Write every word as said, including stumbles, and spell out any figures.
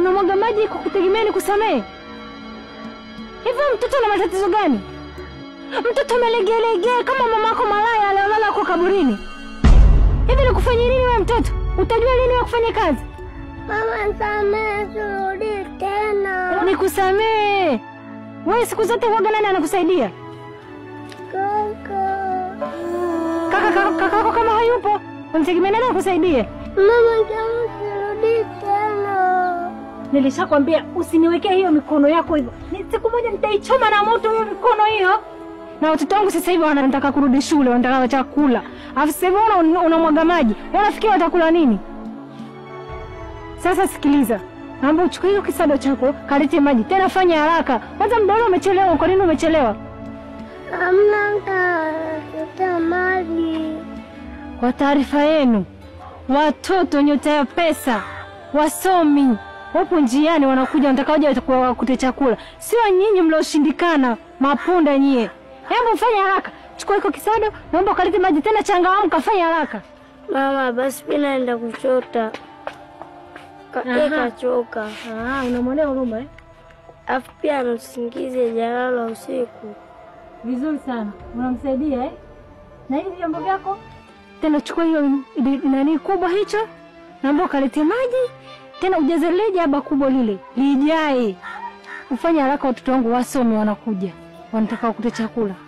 unamwaga maji kukutegemea nikusamee? Hivyo mtoto ana matatizo gani? Mtoto melegelegea kama mamako malaya aliyolala kwa kaburini. Hivi nikufanyie nini wewe mtoto? Utajua lini wewe kufanya kazi? Mama nisamee, sirudi tena. Nikusamee. Wewe siku zote huaga nani anakusaidia? Kaka. Kaka kaka kaka kama hayupo, unitegemea nani akusaidie? Mama kama sirudi tena. Nilishakwambia usiniwekee hiyo mikono yako hivyo. Ni siku moja nitaichoma na moto hiyo mikono hiyo. Na watoto wangu sasa hivi wanataka kurudi shule, wanataka chakula. Alafu sasa hivi una unamwaga maji. Unafikiri watakula nini? Sasa sikiliza. Naomba uchukue hiyo kisado chako, kalete maji. Tena fanya haraka. Kwanza muda ule umechelewa. Kwa nini umechelewa? Amna kata maji. Kwa taarifa yenu, watoto nyota ya pesa, wasomi, wapo njiani wanakuja wanataka waje wakute chakula. Sio nyinyi mlioshindikana, mapunda nyie. Hebu fanya haraka. Chukua hiyo kisado, naomba kalete maji tena changamka, fanya haraka. Mama basi mimi naenda kuchota. Kaka choka. Ah, unamwonea huruma eh? Afu pia anasingize jalala usiku. Vizuri sana. Unamsaidia eh? Na hivi vyombo vyako? Tena chukua hiyo nani kubwa hicho. Naomba kalete maji. Tena ujaze lile jaba kubwa lile. Lijae. Ufanye haraka, watoto wangu wasomi wanakuja. Wanataka wakute chakula.